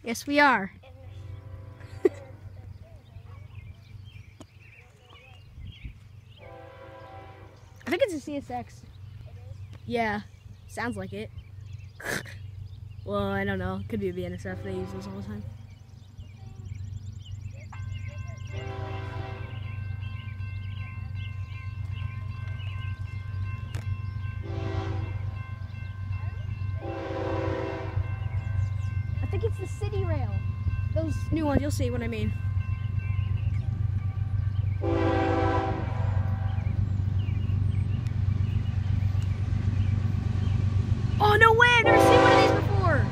Yes, we are. I think it's a CSX. Yeah, sounds like it. Well, I don't know. Could be a BNSF. They use those all the time. I think it's the Citi Rail. Those new ones, you'll see what I mean. Oh, no way! I've never seen one of these before!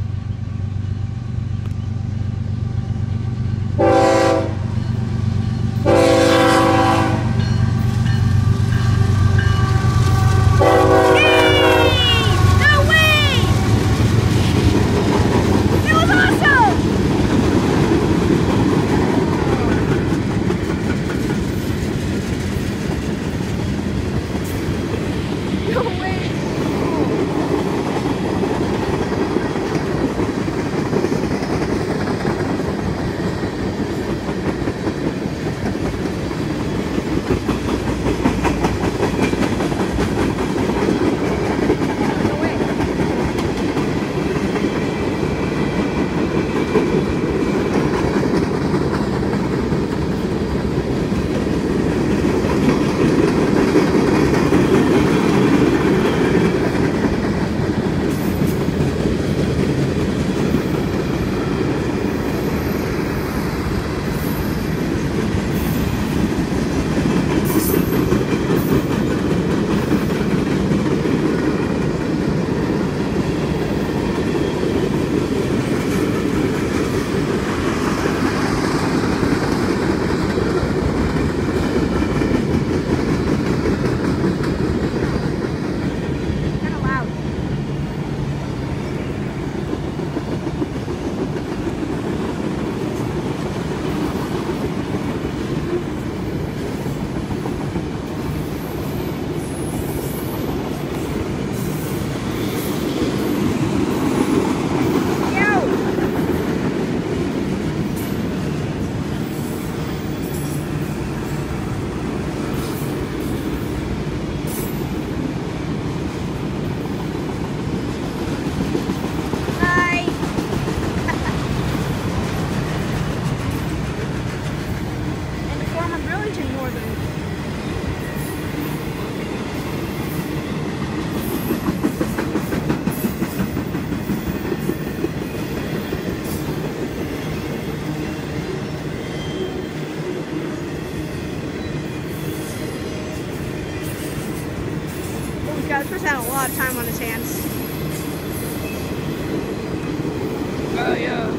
This person had a lot of time on his hands. Oh yeah.